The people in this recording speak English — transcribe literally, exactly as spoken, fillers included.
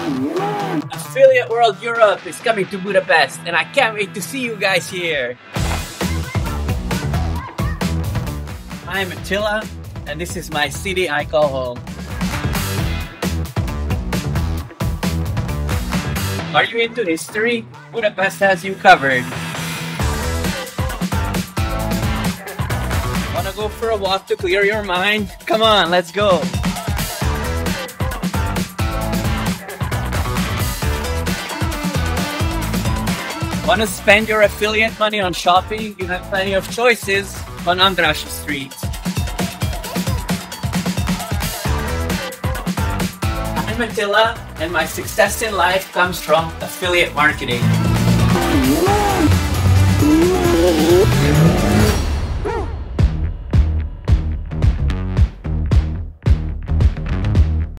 Affiliate World Europe is coming to Budapest, and I can't wait to see you guys here. I'm Attila, and this is my city I call home. Are you into history? Budapest has you covered. Wanna go for a walk to clear your mind? Come on, let's go. Want to spend your affiliate money on shopping? You have plenty of choices on Andrássy Street. I'm Attila, and my success in life comes from affiliate marketing.